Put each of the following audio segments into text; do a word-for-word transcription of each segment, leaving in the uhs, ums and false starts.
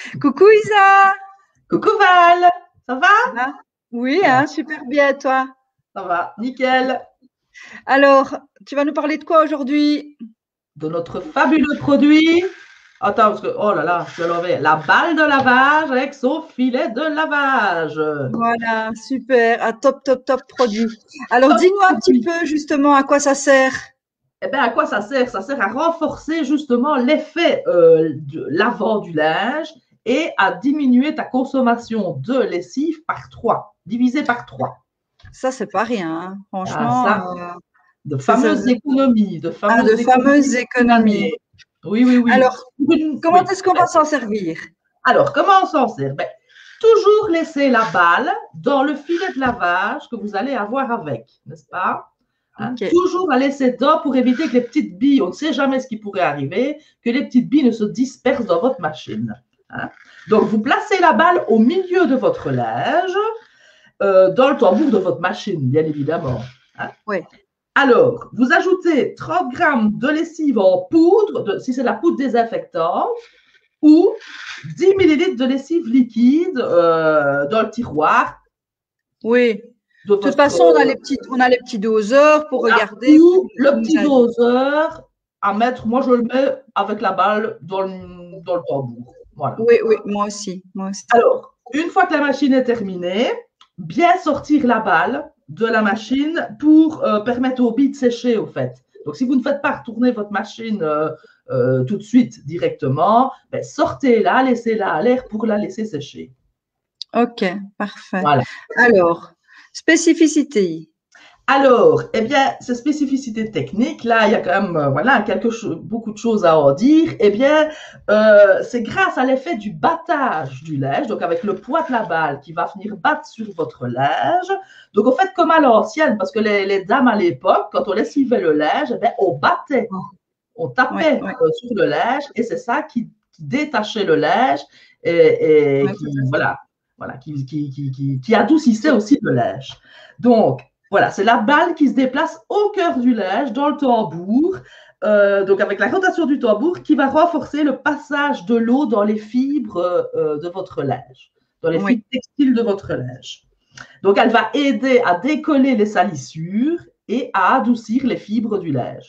Coucou Isa! Coucou Val, ça va? Ça va? Oui, hein, super bien, toi. Ça va, nickel. Alors, tu vas nous parler de quoi aujourd'hui? De notre fabuleux produit. Attends, parce que, oh là là, je vais l'enlever. La balle de lavage avec son filet de lavage. Voilà, super, un top, top, top produit. Alors, Top dis-nous un petit produit. peu justement à quoi ça sert. Eh bien, à quoi ça sert? Ça sert à renforcer justement l'effet euh, de lavant du linge et à diminuer ta consommation de lessive par trois, divisé par trois. Ça, c'est pas rien, hein. Ah, Franchement, ça, euh, de c'est ça- fameuses économies, de ah, de fameuses fameuses économies une économies. année. Oui, oui, oui. Alors, Une- comment oui. est-ce qu'on va s'en servir? Alors, comment on s'en sert? Ben, toujours laisser la balle dans le filet de lavage que vous allez avoir avec, n'est-ce pas? Hein? Ok. Toujours la laisser dedans pour éviter que les petites billes, on ne sait jamais ce qui pourrait arriver, que les petites billes ne se dispersent dans votre machine. Hein? Donc, vous placez la balle au milieu de votre linge, euh, dans le tambour de votre machine, bien évidemment. Hein? Ouais. Alors, vous ajoutez trente grammes de lessive en poudre, de, si c'est la poudre désinfectante, ou dix millilitres de lessive liquide euh, dans le tiroir Oui. de De toute votre. façon, on a les petits, on a les petits doseurs pour Voilà. regarder Ou où le nous petit allons. doseur à mettre, moi je le mets avec la balle dans le, dans le tambour. Voilà. Oui, oui, moi aussi, moi aussi. Alors, une fois que la machine est terminée, bien sortir la balle de la machine pour euh, permettre aux billes de sécher, au fait. Donc, si vous ne faites pas retourner votre machine euh, euh, tout de suite directement, ben, sortez-la, laissez-la à l'air pour la laisser sécher. Ok, parfait. Voilà. Alors, spécificité. Alors, eh bien, ces spécificités techniques, là, il y a quand même, euh, voilà, quelque chose, beaucoup de choses à en dire. Eh bien, euh, c'est grâce à l'effet du battage du linge, donc avec le poids de la balle qui va venir battre sur votre linge. Donc, en fait, comme à l'ancienne, parce que les, les dames à l'époque, quand on lessivait le linge, eh bien, on battait, on Oui, tapait oui, euh, sur le linge, et c'est ça qui, qui détachait le linge et, et oui, qui, tout à fait. voilà, voilà, qui, qui, qui, qui, qui adoucissait aussi le linge. Donc, voilà, c'est la balle qui se déplace au cœur du linge, dans le tambour, euh, donc avec la rotation du tambour qui va renforcer le passage de l'eau dans les fibres euh, de votre linge, dans les Oui, fibres textiles de votre linge. Donc, elle va aider à décoller les salissures et à adoucir les fibres du linge.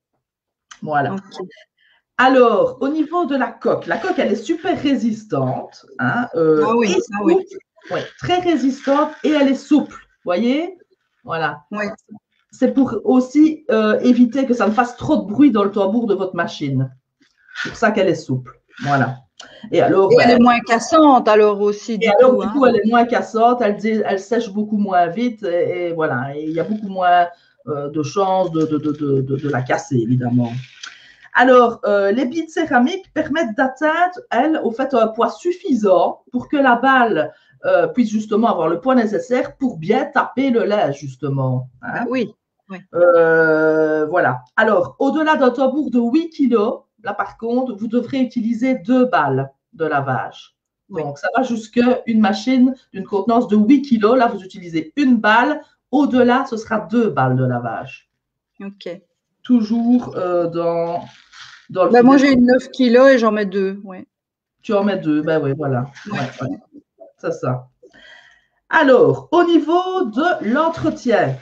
Voilà. ok. Alors, au niveau de la coque, la coque, elle est super résistante, hein, euh, Ah oui, et ça oui. souple, ouais, très résistante, et elle est souple, vous voyez? Voilà. Oui. C'est pour aussi euh, éviter que ça ne fasse trop de bruit dans le tambour de votre machine. C'est pour ça qu'elle est souple. Voilà. Et alors, Et elle ben, est moins cassante alors aussi, et du alors, coup, du hein. coup, elle est moins cassante, elle, elle sèche beaucoup moins vite, et, et voilà. Et il y a beaucoup moins euh, de chances de, de, de, de, de la casser, évidemment. Alors, euh, les billes de céramique permettent d'atteindre, elles, au fait, un poids suffisant pour que la balle euh, puisse justement avoir le poids nécessaire pour bien taper le linge, justement. Ben Hein. oui, oui. Euh, voilà. Alors, au-delà d'un tambour de huit kilos, là, par contre, vous devrez utiliser deux balles de lavage. Oui. Donc, ça va jusqu'à une machine d'une contenance de huit kilos. Là, vous utilisez une balle. Au-delà, ce sera deux balles de lavage. Ok. Toujours euh, dans dans le Ben moi filet. j'ai une neuf kilos et j'en mets deux, oui. Tu en mets deux, ben oui, voilà. Ouais, Ouais, ouais, ouais. c'est ça. Alors, au niveau de l'entretien.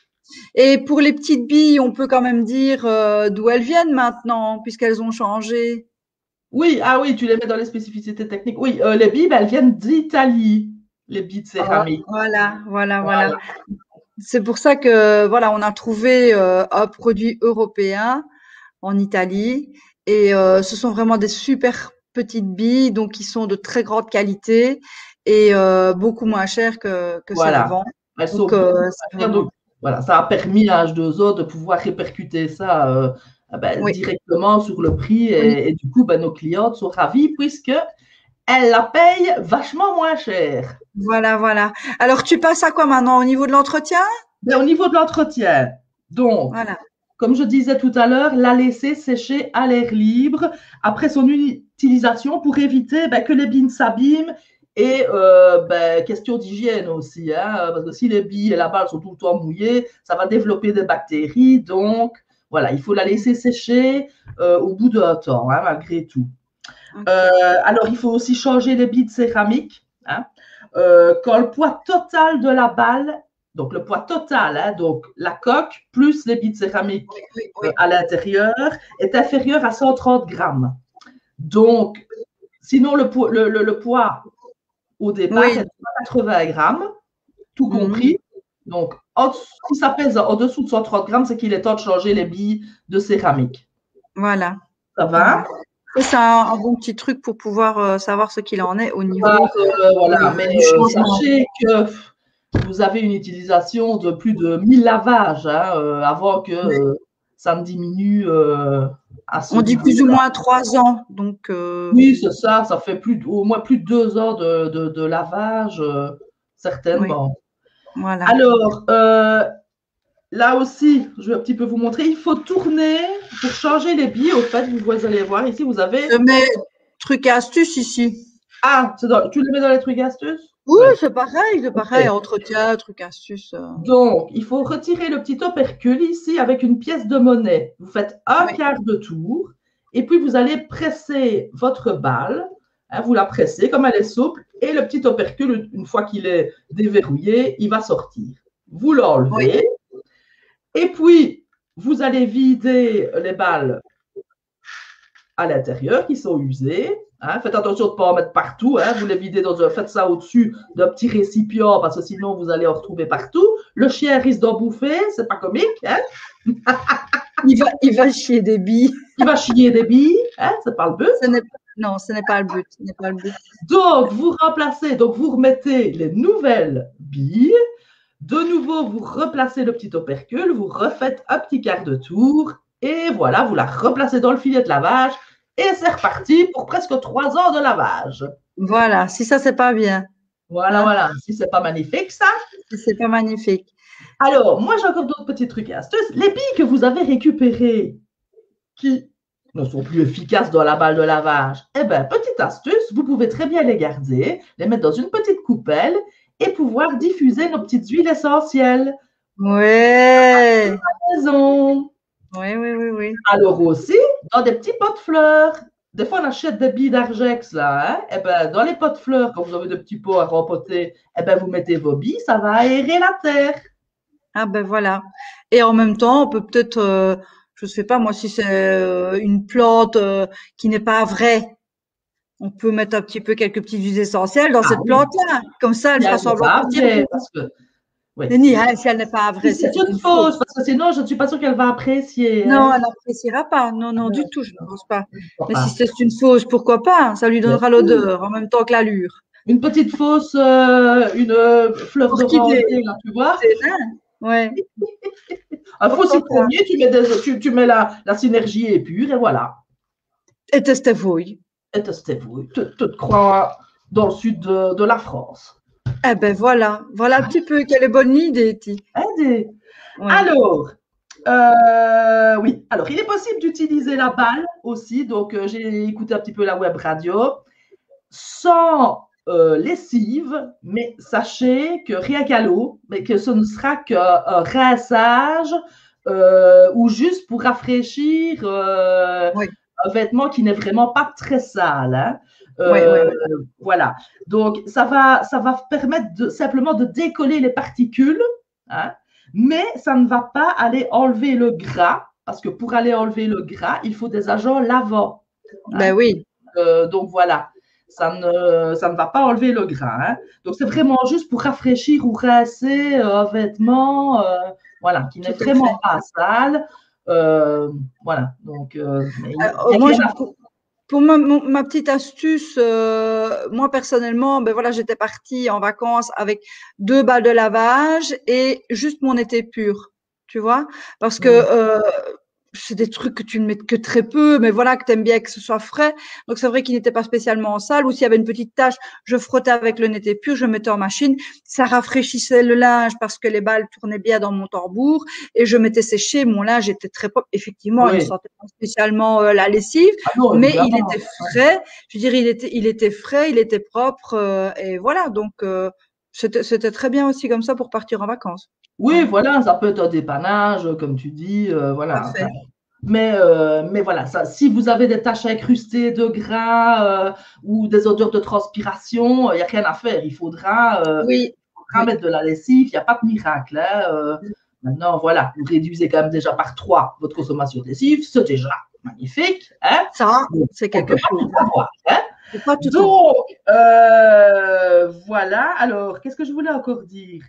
Et pour les petites billes, on peut quand même dire euh, d'où elles viennent maintenant, puisqu'elles ont changé. Oui, ah oui, tu les mets dans les spécificités techniques. Oui, euh, les billes, ben, elles viennent d'Italie, les billes de Ah, céramique. voilà, voilà, voilà. Voilà. C'est pour ça que voilà, on a trouvé euh, un produit européen en Italie et euh, ce sont vraiment des super petites billes, donc qui sont de très grande qualité et euh, beaucoup moins chères que que celles Voilà. avant. Elles sont Donc beaucoup euh, c'est moins chères. vraiment Donc, voilà, ça a permis à H deux O de pouvoir répercuter ça euh, ben, oui. directement sur le prix Oui. et, et du coup, ben, nos clientes sont ravies puisque elles la payent vachement moins cher. Voilà, voilà. Alors tu passes à quoi maintenant au niveau de l'entretien? Ben, au niveau de l'entretien, donc, Voilà. comme je disais tout à l'heure, la laisser sécher à l'air libre après son utilisation pour éviter ben, que les billes s'abîment et euh, ben, question d'hygiène aussi, hein, parce que si les billes et la balle sont tout le temps mouillées, ça va développer des bactéries. Donc, voilà, il faut la laisser sécher euh, au bout d'un temps, hein, malgré tout. Ok. Euh, alors, il faut aussi changer les billes de céramique. Hein. Euh, quand le poids total de la balle, donc le poids total, hein, donc la coque plus les billes de Oui, céramique oui, euh, oui. à l'intérieur, est inférieur à cent trente grammes. Donc, sinon, le, po le, le, le poids au départ est Oui. de quatre-vingts grammes, tout Mhm. compris. Donc, en, si ça pèse en dessous de cent trente grammes, c'est qu'il est temps de changer les billes de céramique. Voilà. Ça va? Voilà. Ça, c'est un, un bon petit truc pour pouvoir euh, savoir ce qu'il en est au niveau Euh, voilà, euh, mais du euh, changement. sachez que vous avez une utilisation de plus de mille lavages hein, euh, avant que Ouais. euh, ça ne diminue euh, à ce On dit plus ou niveau-là. moins trois ans. Donc, euh, Oui, c'est ça, ça fait plus, au moins plus de deux ans de, de, de lavage, euh, oui, certainement. voilà. Alors, euh, là aussi, je vais un petit peu vous montrer, il faut tourner pour changer les billes. Au fait, vous allez voir, ici, vous Je avez… mets truc et astuce ici. Ah, dans, tu les mets dans les trucs et astuces? Oui, Oui, c'est pareil, c'est pareil. ok. Entretien, truc astuce. euh, Donc, il faut retirer le petit opercule ici avec une pièce de monnaie. Vous faites un Oui, quart de tour et puis vous allez presser votre balle. Hein, vous la pressez comme elle est souple et le petit opercule, une fois qu'il est déverrouillé, il va sortir. Vous oui, l'enlevez et puis vous allez vider les balles à l'intérieur qui sont usées. Hein. Faites attention de ne pas en mettre partout. Hein. Vous les videz dans un, faites ça au-dessus d'un petit récipient parce que sinon vous allez en retrouver partout. Le chien risque d'en bouffer, c'est pas comique. Hein. il va, il va chier des billes. Il va chier des billes, hein, c'est pas le but. Ce n'est pas, non, ce n'est pas le but. Ce n'est pas le but. Donc vous remplacez, donc vous remettez les nouvelles billes. De nouveau, vous replacez le petit opercule, vous refaites un petit quart de tour et voilà, vous la replacez dans le filet de lavage et c'est reparti pour presque trois ans de lavage. Voilà. Si ça, c'est pas bien. Voilà, Hein, voilà. Si c'est pas magnifique, ça. si c'est pas magnifique. Alors, moi, j'ai encore d'autres petits trucs et astuces. Les billes que vous avez récupérées qui ne sont plus efficaces dans la balle de lavage, eh bien, petite astuce, vous pouvez très bien les garder, les mettre dans une petite coupelle et pouvoir diffuser nos petites huiles essentielles. Ouais. Maison. Oui, oui, oui, oui. Alors aussi, dans des petits pots de fleurs. Des fois, on achète des billes d'Argex, là. Hein? Eh ben, dans les pots de fleurs, quand vous avez des petits pots à rempoter, eh ben, vous mettez vos billes, ça va aérer la terre. Ah ben voilà. Et en même temps, on peut peut-être, euh, je sais pas moi, si c'est euh, une plante euh, qui n'est pas vraie, on peut mettre un petit peu quelques petites huiles essentielles dans Ah cette oui, plante-là. Comme ça, elle si fera elle n'est semblant de pas partir. vraie, parce que, oui. Mais ni, hein, si elle n'est pas Si vraie, c'est c'est une une fausse, fausse. parce que sinon, je ne suis pas sûre qu'elle va apprécier. Non, Hein. elle n'appréciera pas. Non, non, du Non, tout, je ne non, pense pas. je ne crois Mais si pas. c'est une fausse, pourquoi pas? Ça lui Bien donnera sûr. l'odeur en même temps que l'allure. Une petite fausse, euh, une euh, fleur Orchidée, d'oranger, là, tu vois. c'est nain. Ouais, Un faux pourquoi pas? citronnier, tu mets, des, tu, tu mets la, la synergie épure et voilà. Et testez-vous. Et testez-vous. Tu te crois dans le sud de, de la France. Eh ben voilà, voilà un petit peu quelle est bonne idée, Ti. Aidez. Ouais. Alors, euh, oui. Alors, il est possible d'utiliser la balle aussi. Donc, euh, j'ai écouté un petit peu la web radio. Sans euh, lessive, mais sachez que rien qu'à l'eau, mais que ce ne sera qu'un rinçage euh, ou juste pour rafraîchir euh, Oui, un vêtement qui n'est vraiment pas très sale. Hein. oui, oui, Euh, oui. voilà. Donc, ça va, ça va permettre de, simplement de décoller les particules, hein, mais ça ne va pas aller enlever le gras, parce que pour aller enlever le gras, il faut des agents lavants. Ben Hein. oui, Euh, donc, voilà. Ça ne, ça ne va pas enlever le gras. Hein. Donc, c'est vraiment juste pour rafraîchir ou rincer euh, un vêtement euh, voilà, qui n'est tout à fait. vraiment pas sale. Euh, voilà. Donc, euh, mais il Euh, n'y a moi, rien je- à faire. pour, pour ma, mon- ma petite astuce, euh, moi personnellement, ben voilà, j'étais partie en vacances avec deux balles de lavage et juste mon été pur, tu vois, parce que euh, c'est des trucs que tu ne mets que très peu, mais voilà, que tu aimes bien que ce soit frais. Donc, c'est vrai qu'il n'était pas spécialement sale. Ou s'il y avait une petite tache, je frottais avec le Nété pur, je mettais en machine. Ça rafraîchissait le linge parce que les balles tournaient bien dans mon tambour et je mettais sécher. Mon linge était très propre. Effectivement, il ne Oui. sentait pas spécialement euh, la lessive, Ah non, mais il était évidemment. frais. Je veux dire, il était, il était frais, il était propre. euh, et voilà, donc euh, c'était, c'était très bien aussi comme ça pour partir en vacances. Oui, Hein, voilà, ça peut être un dépannage, comme tu dis. Euh, voilà. Enfin, parfait. Mais, euh, mais voilà, ça, si vous avez des taches incrustées de gras euh, ou des odeurs de transpiration, il n'y a rien à faire. Il faudra, euh, Oui, il faudra oui. mettre de la lessive, il n'y a pas de miracle. Hein. Euh, maintenant, voilà, vous réduisez quand même déjà par trois votre consommation de lessive, c'est déjà magnifique. Hein. Ça, Donc, c'est on ne peut quelque pas chose. tout avoir. Hein. C'est pas tout à Donc, euh, voilà. Alors, qu'est-ce que je voulais encore dire?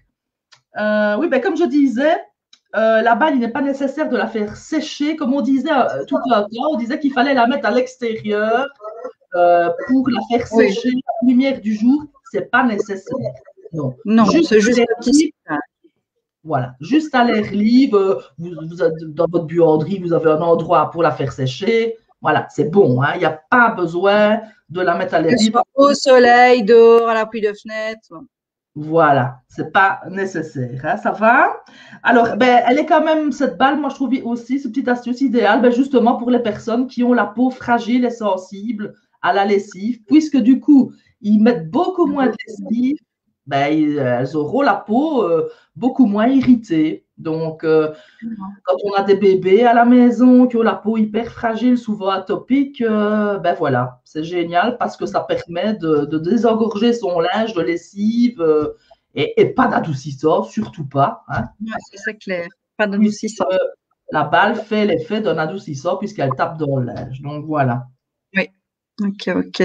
Euh, oui, ben, comme je disais, euh, la balle, il n'est pas nécessaire de la faire sécher. Comme on disait euh, tout un temps, on disait qu'il fallait la mettre à l'extérieur euh, pour la faire Oui. sécher à la lumière du jour. C'est pas nécessaire. Non. Non, Juste c'est à juste l'air un petit libre. signal. Voilà. Juste à l'air libre. Vous, vous êtes dans votre buanderie, vous avez un endroit pour la faire sécher. Voilà, c'est bon. Hein. Il n'y a pas besoin de la mettre à l'air Que ce libre. soit au soleil, dehors, à l'appui de fenêtre. Voilà, c'est pas nécessaire, hein, ça va. Alors, ben, elle est quand même, cette balle, moi je trouve aussi, cette petite astuce idéale, ben, justement pour les personnes qui ont la peau fragile et sensible à la lessive, puisque du coup, ils mettent beaucoup moins de lessive, ben, ils- elles auront la peau euh, beaucoup moins irritée. Donc, euh, quand on a des bébés à la maison qui ont la peau hyper fragile, souvent atopique, euh, ben voilà, c'est génial parce que ça permet de, de désengorger son linge de lessive euh, et, et pas d'adoucissant, surtout pas. Hein, Ouais, c'est clair. Pas puisque d'adoucissant. la balle fait l'effet d'un adoucissant puisqu'elle tape dans le linge. Donc voilà. Oui. Ok, ok.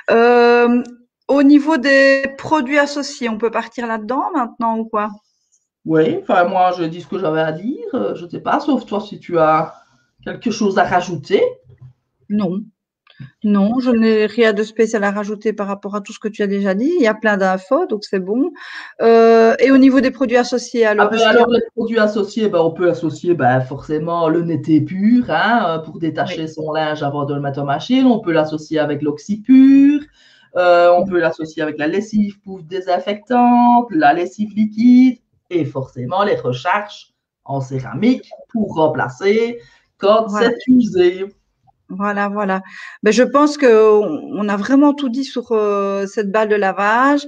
Euh, au niveau des produits associés, on peut partir là-dedans maintenant ou quoi? Oui, enfin moi je dis ce que j'avais à dire, euh, je ne sais pas, sauf toi si tu as quelque chose à rajouter. Non. Non, je n'ai rien de spécial à rajouter par rapport à tout ce que tu as déjà dit. Il y a plein d'infos, donc c'est bon. Euh, et au niveau des produits associés, Ah alors, ben est-ce qu'il y a… alors, les produits associés, ben, on peut associer ben, forcément le netté pur hein, euh, pour Oui. détacher son linge avant de le mettre en machine. On peut l'associer avec l'oxypur. Euh, on peut l'associer avec la lessive poudre désinfectante, la lessive liquide et forcément les recharges en céramique pour remplacer quand Voilà. c'est usé. Voilà, voilà. Ben, je pense que on on a vraiment tout dit sur euh, cette balle de lavage.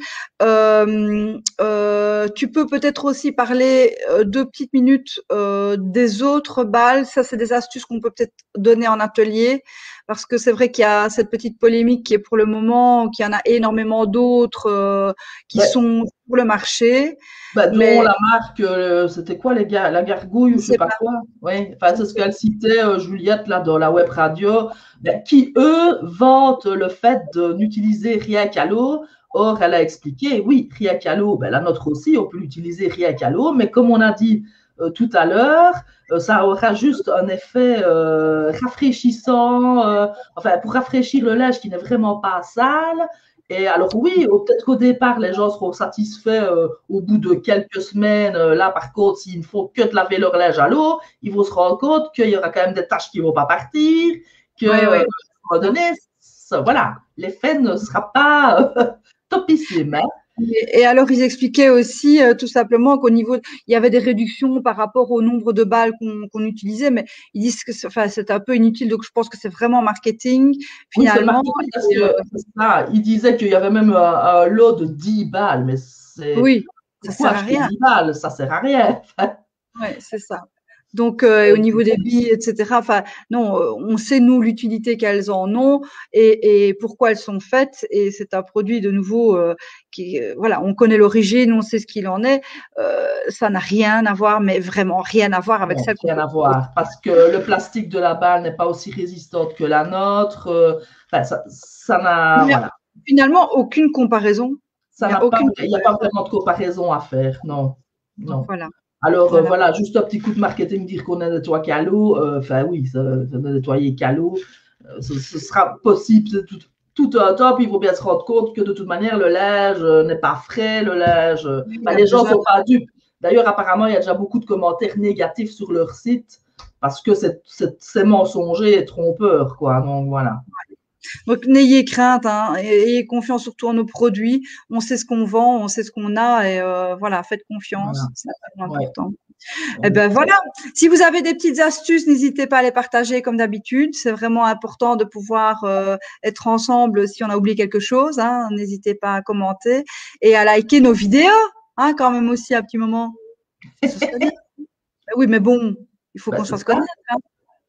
Euh, euh, tu peux peut-être aussi parler euh, deux petites minutes euh, des autres balles. Ça, c'est des astuces qu'on peut peut-être donner en atelier, parce que c'est vrai qu'il y a cette petite polémique qui est pour le moment, qu'il y en a énormément d'autres euh, qui Ben, sont sur le marché, ben, dont mais la marque, euh, c'était quoi les gars, la gargouille je ou je sais sais pas pas. quoi. Oui, Je enfin, c'est ce sais qu'elle citait, euh, Juliette, là, dans la web radio, ben, qui, eux, vantent le fait de n'utiliser rien qu'à l'eau. Or, elle a expliqué, oui, rien qu'à l'eau, ben, la nôtre aussi, on peut l'utiliser rien qu'à l'eau, mais comme on a dit euh, tout à l'heure, euh, ça aura juste un effet euh, rafraîchissant, euh, enfin, pour rafraîchir le linge qui n'est vraiment pas sale. Et alors oui, peut-être qu'au départ, les gens seront satisfaits euh, au bout de quelques semaines. Euh, là, par contre, s'ils ne font que de laver leur linge à l'eau, ils vont se rendre compte qu'il y aura quand même des tâches qui ne vont pas partir, que pas. Ouais, euh, à ouais. un moment donné, ça, voilà, l'effet ne sera pas euh, topissime. Hein. Et, et alors, ils expliquaient aussi euh, tout simplement qu'au niveau, il y avait des réductions par rapport au nombre de balles qu'on qu'on utilisait, mais ils disent que c'est, enfin, c'est un peu inutile, donc je pense que c'est vraiment marketing Oui, c'est finalement. marketing parce Et, euh, que ça, il disait qu'il y avait même un, un lot de dix balles, mais c'est oui, ça pourquoi sert à acheter rien. dix balles? Ça sert à rien. Ouais, c'est ça. Donc, euh, au niveau des billes, et cetera. Enfin, non, euh, on sait nous l'utilité qu'elles en ont et, et pourquoi elles sont faites. Et c'est un produit de nouveau euh, qui, euh, voilà, on connaît l'origine, on sait ce qu'il en est. Euh, ça n'a rien à voir, mais vraiment rien à voir avec Non, celle qu'on rien peut à trouver. voir, parce que le plastique de la balle n'est pas aussi résistante que la nôtre. euh, Enfin, ça, ça Il n'a, n'y a voilà, finalement aucune comparaison. Il ça n'y a n'a pas, aucune il n'y a pas comparaison. vraiment de comparaison à faire, non, non. Voilà, Alors euh, voilà. voilà, juste un petit coup de marketing, dire qu'on a nettoyé qu'à l'eau, euh, enfin oui, ça, ça ne nettoyer qu'à l'eau, euh, ce, ce sera possible, c'est tout, tout un temps, puis il faut bien se rendre compte que de toute manière, le linge euh, n'est pas frais, le linge, euh, Il y enfin, a les gens ne besoin sont pas dupes. D'ailleurs, apparemment, il y a déjà beaucoup de commentaires négatifs sur leur site parce que c'est, c'est, c'est mensonger et trompeur, quoi. Donc voilà. Donc, n'ayez crainte, hein, ayez confiance surtout en nos produits. On sait ce qu'on vend, on sait ce qu'on a et euh, voilà, faites confiance, Voilà. c'est vraiment Ouais. important. Eh Donc, ben voilà. Si vous avez des petites astuces, n'hésitez pas à les partager comme d'habitude. C'est vraiment important de pouvoir euh, être ensemble si on a oublié quelque chose. Hein. N'hésitez pas à commenter et à liker nos vidéos, hein, quand même aussi à un petit moment. Ce serait bien. Ben oui, mais bon, il faut ben, qu'on se c'est fasse ça. connaître. Hein.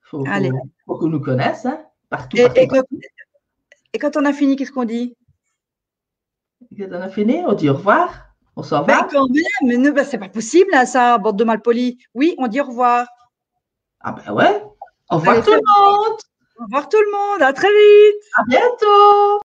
Faut, Allez. faut, faut qu'on nous connaisse, hein. Partout, Et, partout, et quand, partout. et quand on a fini, qu'est-ce qu'on dit? Quand on a fini, on dit au revoir. On s'en Ben va. quand même, mais ne- ben, c'est pas possible, là, ça, bande de malpolis. Oui, on dit au revoir. Ah ben ouais. Au revoir Allez, tout fais le monde. au revoir tout le monde, à très vite. À bientôt.